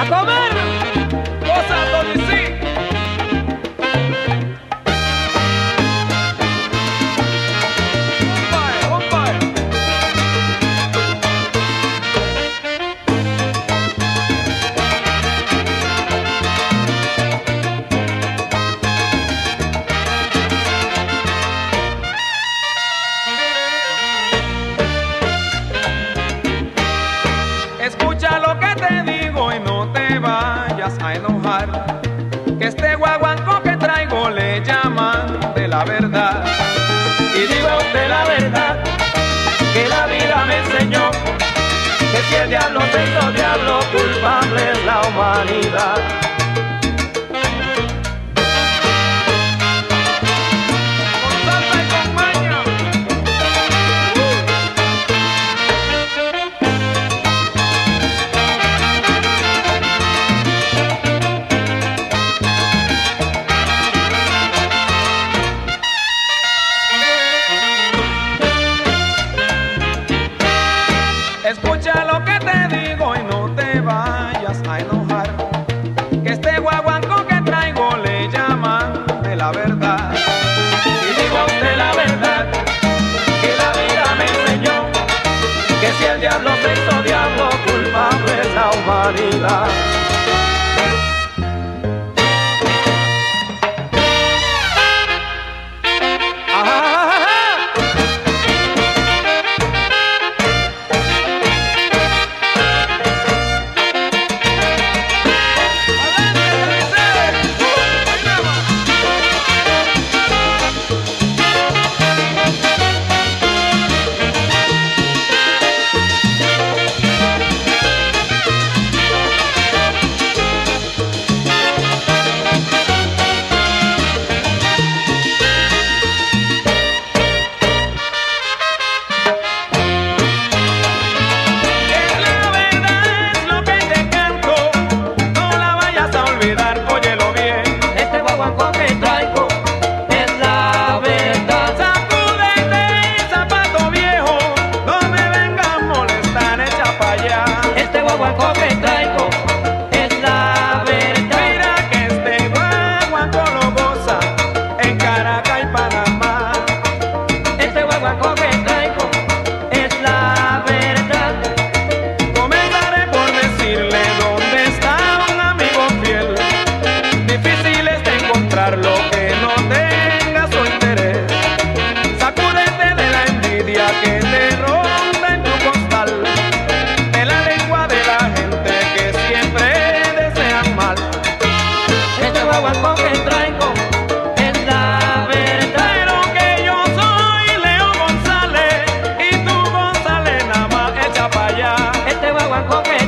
¡A comer! ¡Cosa, Tony C! Escucha lo que te digo y no te vayas a enojar, que este guaguancó que traigo le llaman de la verdad. Y digo a usted la verdad, que la vida me enseñó, que si el diablo se hizo diablo, culpable es la humanidad. Escucha lo que te digo y no te vayas a enojar, que este guaguancó que traigo le llaman de la verdad. Y digo a usted la verdad, que la vida me enseñó, que si el diablo se hizo diablo, culpable es la humanidad. Lo que no tenga su interés, sacúdete de la envidia que te ronda en tu costal, de la lengua de la gente que siempre desean mal. Este guaguancó que traigo es la verdad. Pero que yo soy Leo González y tú González nada más echa para allá. Este guaguancó que